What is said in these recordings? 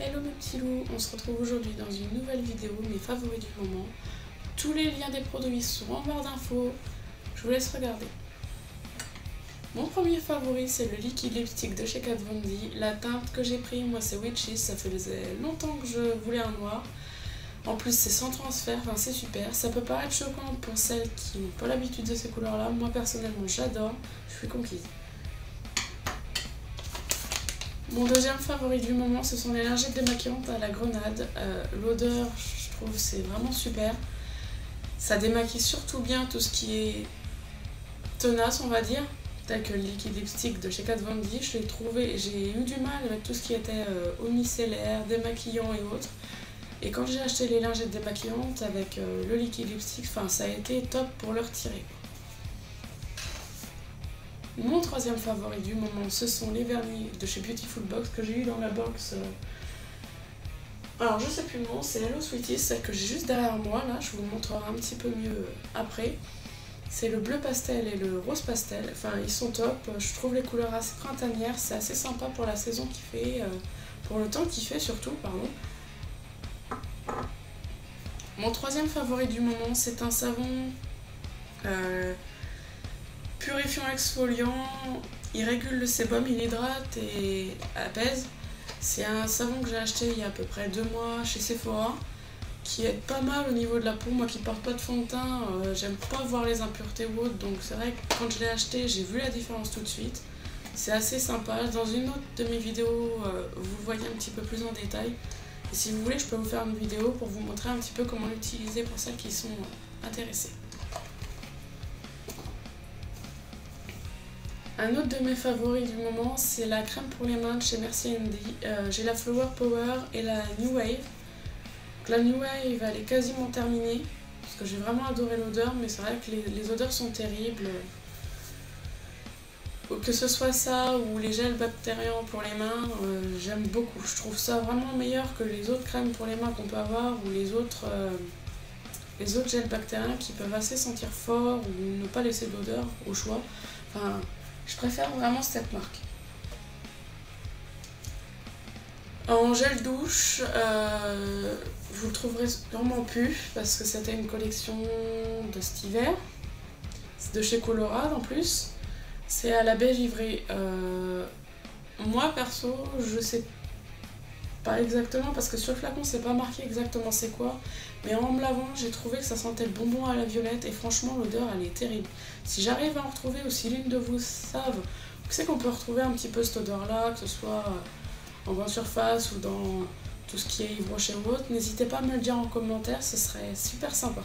Hello mes petits loups, on se retrouve aujourd'hui dans une nouvelle vidéo, mes favoris du moment. Tous les liens des produits sont en barre d'infos, je vous laisse regarder. Mon premier favori c'est le liquide lipstick de chez Kat Von D. La teinte que j'ai pris, moi c'est Witches, ça faisait longtemps que je voulais un noir. En plus c'est sans transfert, enfin c'est super. Ça peut paraître choquant pour celles qui n'ont pas l'habitude de ces couleurs là, moi personnellement j'adore, je suis conquise. Mon deuxième favori du moment, ce sont les lingettes démaquillantes à la grenade. L'odeur, je trouve, c'est vraiment super. Ça démaquille surtout bien tout ce qui est tenace, on va dire, tel que le liquide lipstick de chez Kat Von D. Je l'ai trouvé, j'ai eu du mal avec tout ce qui était micellaire, démaquillant et autres. Et quand j'ai acheté les lingettes démaquillantes avec le liquide lipstick, ça a été top pour le retirer. Mon troisième favori du moment, ce sont les vernis de chez Beautiful Box que j'ai eu dans la box. Alors je sais plus le nom, c'est Hello Sweeties, celle que j'ai juste derrière moi, là, je vous le montrerai un petit peu mieux après. C'est le bleu pastel et le rose pastel, enfin ils sont top, je trouve les couleurs assez printanières, c'est assez sympa pour la saison qu'il fait, pour le temps qu'il fait surtout, pardon. Mon troisième favori du moment, c'est un savon purifiant exfoliant, il régule le sébum, il hydrate et apaise. C'est un savon que j'ai acheté il y a à peu près 2 mois chez Sephora, qui aide pas mal au niveau de la peau. Moi qui porte pas de fond de teint, j'aime pas voir les impuretés ou autres, donc c'est vrai que quand je l'ai acheté, j'ai vu la différence tout de suite. C'est assez sympa. Dans une autre de mes vidéos, vous le voyez un petit peu plus en détail. Et si vous voulez, je peux vous faire une vidéo pour vous montrer un petit peu comment l'utiliser pour celles qui sont intéressées. Un autre de mes favoris du moment, c'est la crème pour les mains de chez Merci Andy. J'ai la Flower Power et la New Wave. Donc la New Wave, elle est quasiment terminée, parce que j'ai vraiment adoré l'odeur, mais c'est vrai que les odeurs sont terribles. Que ce soit ça ou les gels bactériens pour les mains, j'aime beaucoup. Je trouve ça vraiment meilleur que les autres crèmes pour les mains qu'on peut avoir, ou les autres gels bactériens qui peuvent assez sentir fort ou ne pas laisser d'odeur au choix. Enfin, je préfère vraiment cette marque. En gel douche, vous le trouverez sûrement plus parce que c'était une collection de cet hiver. C'est de chez Colorade en plus. C'est à la baie givrée. Moi perso, je sais pas exactement parce que sur le flacon c'est pas marqué exactement c'est quoi. Mais en me lavant, j'ai trouvé que ça sentait le bonbon à la violette et franchement l'odeur elle est terrible. Si j'arrive à en retrouver ou si l'une de vous savent, vous savez qu'on peut retrouver un petit peu cette odeur là, que ce soit en grande surface ou dans tout ce qui est Yves Rocher ou autre, n'hésitez pas à me le dire en commentaire, ce serait super sympa.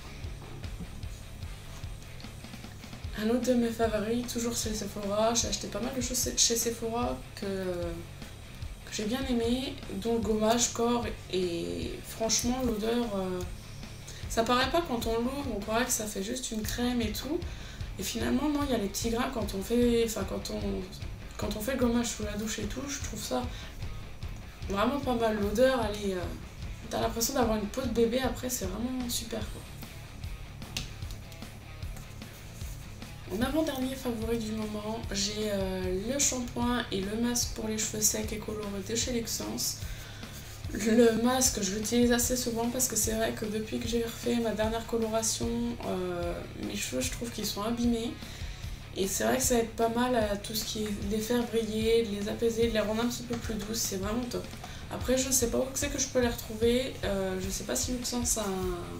Un autre de mes favoris, toujours chez Sephora, j'ai acheté pas mal de choses chez Sephora que j'ai bien aimé, dont le gommage corps, et franchement l'odeur, ça paraît pas quand on l'ouvre, on croirait que ça fait juste une crème et tout, et finalement non, il y a les petits grains quand on fait, quand on fait le gommage sous la douche et tout, je trouve ça vraiment pas mal. L'odeur, elle est, t'as l'impression d'avoir une peau de bébé après, c'est vraiment super quoi. Mon avant-dernier favori du moment, j'ai le shampoing et le masque pour les cheveux secs et colorés de chez Luxence. Le masque, je l'utilise assez souvent parce que c'est vrai que depuis que j'ai refait ma dernière coloration, mes cheveux, je trouve qu'ils sont abîmés. Et c'est vrai que ça aide pas mal à tout ce qui est de les faire briller, de les apaiser, de les rendre un petit peu plus douces, c'est vraiment top. Après, je sais pas où c'est que je peux les retrouver, je sais pas si Luxence a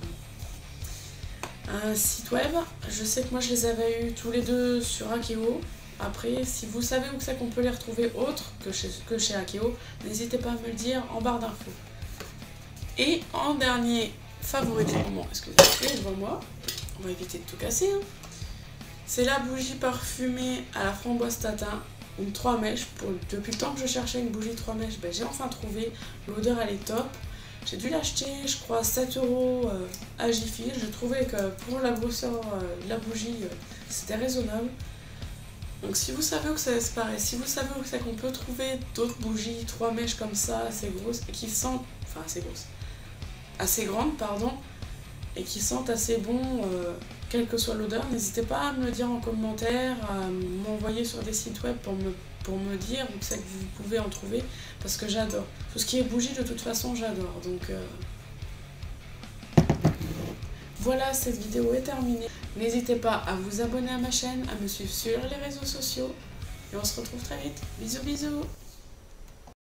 un site web. Je sais que moi je les avais eu tous les deux sur Akeo. Après, si vous savez où c'est qu'on peut les retrouver autre que chez Akeo, n'hésitez pas à me le dire en barre d'infos. Et en dernier favori du moment, excusez-moi, il est devant moi, on va éviter de tout casser, hein. C'est la bougie parfumée à la framboise tatin, une 3 mèches. Depuis le temps que je cherchais une bougie 3 mèches, j'ai enfin trouvé. L'odeur elle est top. J'ai dû l'acheter, je crois, 7 € à Jiffy. Je trouvais que pour la grosseur de la bougie, c'était raisonnable. Donc si vous savez où c'est pareil, si vous savez où c'est qu'on peut trouver d'autres bougies 3 mèches comme ça, assez grosses, et qui sentent, enfin assez grosses, assez grandes, pardon, et qui sentent assez bon, quelle que soit l'odeur. N'hésitez pas à me le dire en commentaire, à m'envoyer sur des sites web pour me dire où c'est que vous pouvez en trouver, parce que j'adore. Tout ce qui est bougie, de toute façon, j'adore. Donc voilà, cette vidéo est terminée. N'hésitez pas à vous abonner à ma chaîne, à me suivre sur les réseaux sociaux. Et on se retrouve très vite. Bisous bisous.